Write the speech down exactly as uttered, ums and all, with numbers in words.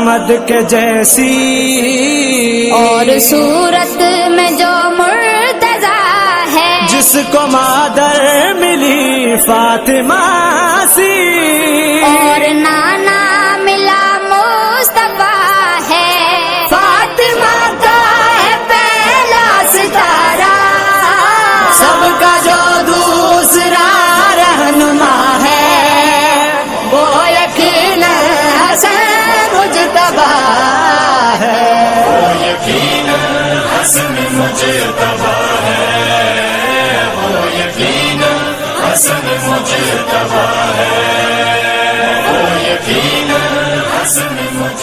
अहमद के जैसी, और सूरत में जो मुर्तजा है, जिसको मादर मिली फातिमा सी, और नाना मिला मुस्तफा है। फातिमा का है पहला सितारा, सबका जो दूसरा रहनुमा है, वो यकीनन हसन मुजतबा है, वो यकीनन हसन मुजतबा है, वो यकीनन हसन मुजतबा है, वो यकीनन हसन मुजतबा है।